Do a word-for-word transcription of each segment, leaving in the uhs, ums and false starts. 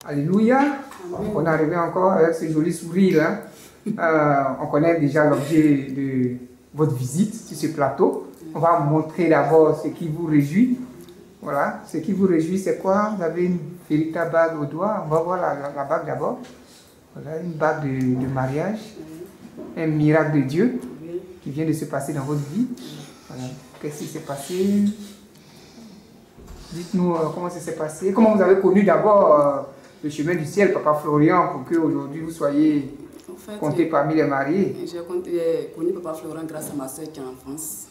Alléluia. On est arrivé encore avec ce joli sourire. Hein. Euh, on connaît déjà l'objet de votre visite sur ce plateau. On va vous montrer d'abord ce qui vous réjouit. Voilà, ce qui vous réjouit, c'est quoi? Vous avez une véritable bague au doigt. On va voir la, la, la bague d'abord. Voilà, une bague de, de mariage. Un miracle de Dieu qui vient de se passer dans votre vie. Voilà. Qu'est-ce qui s'est passé? Dites-nous euh, comment ça s'est passé. Comment vous avez connu d'abord euh, le chemin du ciel, Papa Florian, pour qu'aujourd'hui vous soyez en fait, compté parmi les mariés? J'ai connu Papa Florian grâce à ma soeur qui est en France.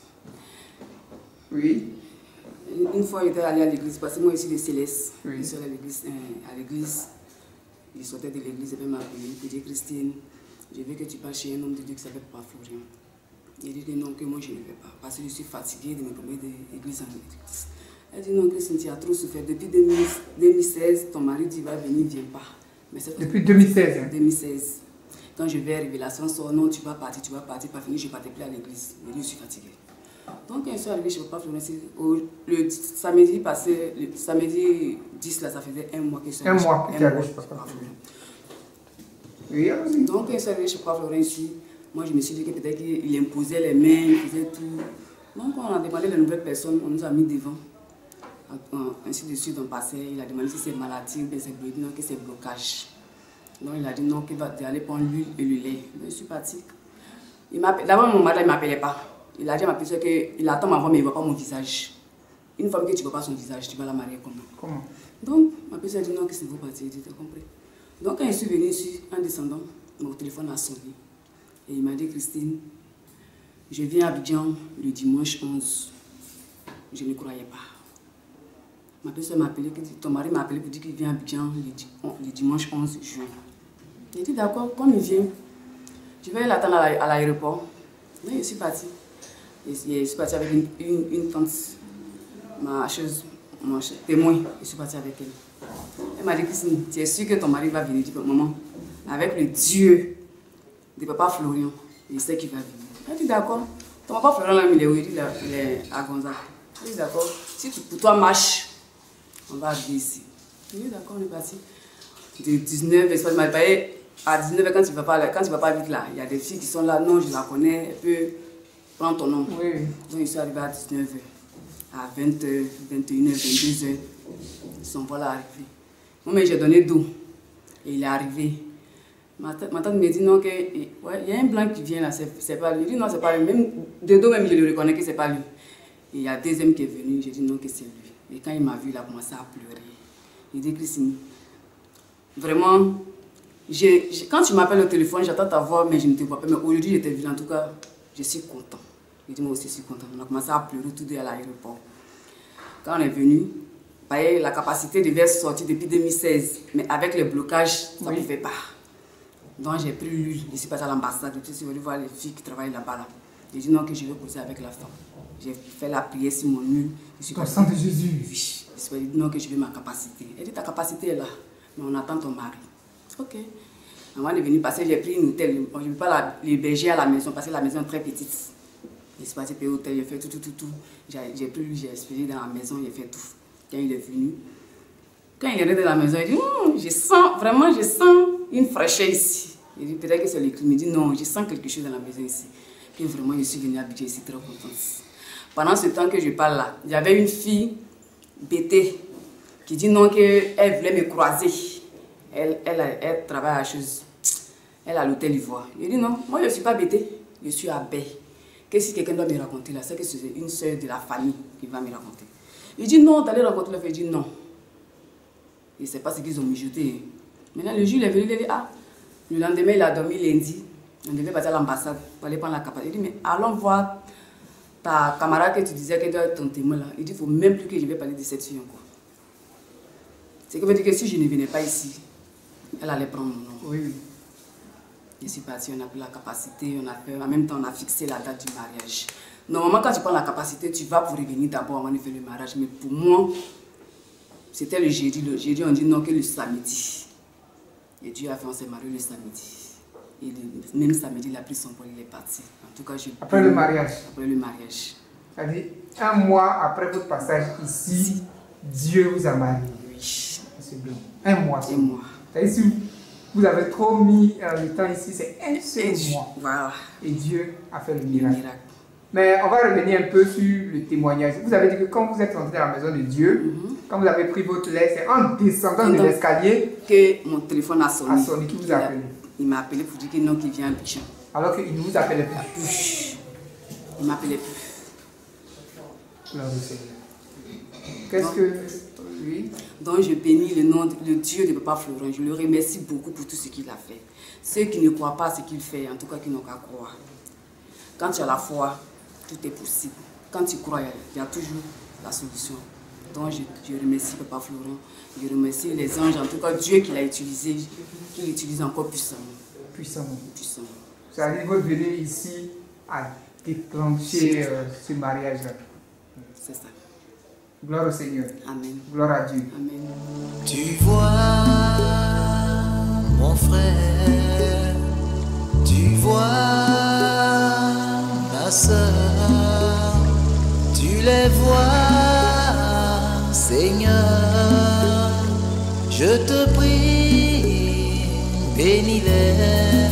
Oui. Une fois, j'étais allée à l'église, parce que moi, je suis de Céleste. Oui. Je suis allée à l'église. Je sortais de l'église, et puis m'a appelé, il dit Christine, je veux que tu passes chez un homme de Dieu qui s'appelle Papa Florian. Il dit que non, que moi je ne vais pas, parce que je suis fatiguée de me promener d'église en église. Elle dit non, Christine, tu as trop souffert. Depuis deux mille seize, ton mari dit va venir, ne viens pas. Mais depuis deux mille seize hein? deux mille seize. Quand je vais à Révélation, sort, non, tu vas partir, tu vas partir, pas fini, je ne vais pas te plus à l'église. Je dis, je suis fatiguée. Donc, quand je suis arrivée chez Papa Florian, le samedi passé, le samedi dix, là, ça faisait un mois que je suis arrivée. Un mois que tu es arrivée chez Papa Florian. Oui, oui. Donc, quand je suis arrivée chez Papa Florian ici, moi, je me suis dit que peut-être qu'il imposait les mains, il faisait tout. Donc, on a demandé les nouvelles personnes, on nous a mis devant. Ainsi de suite, on passait, il a demandé si c'est maladie ou bien c'est blocage, non, que c'est blocage. Donc, il a dit non, qu'il va aller prendre l'huile et le lait. Donc, je suis partie. D'abord, mon mari ne m'appelait pas. Il a dit à ma petite qu'il attend ma voix, mais il ne voit pas mon visage. Une femme que tu ne vois pas son visage, tu vas la marier comment? Comment? Donc, ma petite a dit non, que c'est vous partir. Il dit, t'as compris? Donc, quand je suis venue ici, en descendant, mon téléphone a sonné. Et il m'a dit, Christine, je viens à Abidjan le dimanche onze. Je ne croyais pas. Ma petite m'a appelé, ton mari m'a appelé pour dire qu'il vient à Abidjan le dimanche onze juin. J'ai dit, d'accord, comme il vient, je vais l'attendre à l'aéroport. Donc, je suis partie. Je suis partie avec une, une, une tante, ma chose, mon témoin, je suis partie avec elle. Elle m'a dit, Christine, tu es sûre que ton mari va venir? Je dis, maman, avec le Dieu de Papa Florian, je sais qu'il va venir. Elle dit, d'accord. Ton Papa Florian, là, il est où? Il est à Gonzague. Je dis, d'accord. Si tu, pour toi marche, on va arriver ici. Je dis, d'accord, on est parti. De dix-neuf heures, à dix-neuf heures, quand tu ne vas pas, quand tu vas pas vite là, il y a des filles qui sont là, non, je la connais, elle peut prendre ton nom. Oui. Donc, je suis arrivée à dix-neuf heures. À vingt heures, vingt et une heures, vingt-deux heures, ils sont voilà arrivés. Moi, mais j'ai donné d'eau. Et il est arrivé. Ma tante me dit non, que, ouais, il y a un blanc qui vient là, c'est pas lui. Je dis non, c'est pas lui. Même de dos, même je le reconnais que c'est pas lui. Et il y a un deuxième qui est venu, j'ai dit non, que c'est lui. Et quand il m'a vu, il a commencé à pleurer. Il dit, Christine, vraiment, j'ai, quand tu m'appelles au téléphone, j'attends ta voix, mais je ne te vois pas. Mais aujourd'hui, je t'ai vu, en tout cas, je suis content. Il dit, moi aussi, je suis content. On a commencé à pleurer tout deux à l'aéroport. Quand on est venu, la capacité devait sortir depuis deux mille seize, mais avec les blocages, ça ne oui. pouvait pas. Donc j'ai pris l'huile, je suis partie à l'ambassade, je suis venue voir les filles qui travaillent là-bas. Là. J'ai dit non, que je vais poser avec la femme. J'ai fait la prière sur mon huile. Ton sang de Jésus. Oui. Je suis dit non, que je veux ma capacité. Elle dit ta capacité est là, mais on attend ton mari. Ok. Avant de venir passer, j'ai pris une hôtel. Je ne veux pas l'héberger à la maison parce que la maison est très petite. Je suis partie payer l'hôtel, j'ai fait tout, tout, tout, tout. J'ai pris lui, j'ai expiré dans la maison, j'ai fait tout. Quand il est venu, quand il est rentré dans la maison, il dit hm, je sens, vraiment, je sens une fraîcheur ici. Il dit peut-être que c'est le climat. Il dit non, je sens quelque chose dans la maison ici. Puis vraiment, je suis venue à Abidjan, je suis très contente. Pendant ce temps que je parle là, il y avait une fille bêtée qui dit non, qu'elle voulait me croiser. Elle, elle, elle, elle travaille à la chose. Elle a l'hôtel Ivoire. Il dit non, moi je ne suis pas bêtée, je suis abeille. Que si quelqu'un doit me raconter là, c'est que c'est une soeur de la famille qui va me raconter. Il dit non, t'allais rencontrer la fille. Il dit non. Il ne sait pas ce qu'ils ont mijoté. Maintenant, le jour, il est venu, il a dit ah, le lendemain, il a dormi lundi. On devait partir à l'ambassade pour aller prendre la capacité. Il dit mais allons voir ta camarade que tu disais qu'elle doit être ton témoin là. Il dit il ne faut même plus que je vais parler de cette fille encore. C'est que veut dire que si je ne venais pas ici, elle allait prendre mon nom. Oui, oui. Je suis partie, on a pris la capacité, on a fait, en même temps on a fixé la date du mariage. Normalement quand tu prends la capacité, tu vas pour revenir d'abord avant de faire le mariage. Mais pour moi, c'était le jeudi. Le jeudi on dit non que le samedi. Et Dieu a fait, on s'est marié le samedi. Et le même samedi, il a pris son vol, il est parti. En tout cas, je... Après le mariage. Après le mariage. C'est-à-dire, un mois après votre passage ici, si. Dieu vous a marié. Oui. C'est bien. Un mois. Un mois. C'est-à-dire, si vous avez trop mis euh, le temps ici, c'est un seul Et mois. Voilà. Et Dieu a fait le Le miracle. miracle. Mais on va revenir un peu sur le témoignage. Vous avez dit que quand vous êtes entré dans la maison de Dieu, Mhm. quand vous avez pris votre lait, c'est en descendant de Donc, l'escalier Que mon téléphone a sonné. à sonner qui vous a Il a- appelé. Il m'a appelé pour dire que non, qu'il vient à Abidjan. Alors qu'il ne vous appelait plus. Il m'appelait plus. Gloire au Seigneur. Qu'est-ce que. Oui. Donc je bénis le nom, de, le Dieu de Papa Florent. Je le remercie beaucoup pour tout ce qu'il a fait. Ceux qui ne croient pas à ce qu'il fait, en tout cas qui n'ont qu'à croire. Quand tu as la foi, tout est possible. Quand tu crois, il y a toujours la solution. Donc je, je remercie Papa Florent. Je remercie les anges, en tout cas Dieu qui l'a utilisé, qui l'utilise encore puissamment. Puissamment. puissamment. C'est-à-dire votre venue ici a déclenché euh, ce mariage-là. C'est ça. Gloire au Seigneur. Amen. Gloire à Dieu. Amen. Tu vois, mon frère, tu vois, ma soeur, tu les vois, Seigneur, je te prie, bénis-les.